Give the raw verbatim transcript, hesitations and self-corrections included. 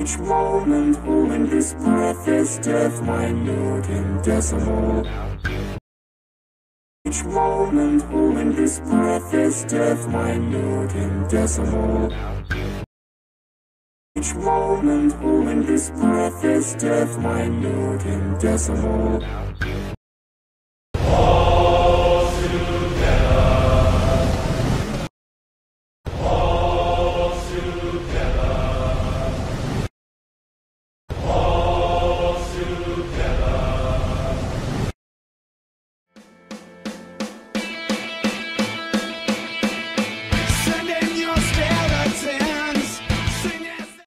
Each moment, oh, in this breath is death, minute in decimal. Each moment, oh, in this breath is death, minute in decimal. Each moment, oh, in this breath is death, minute in decimal.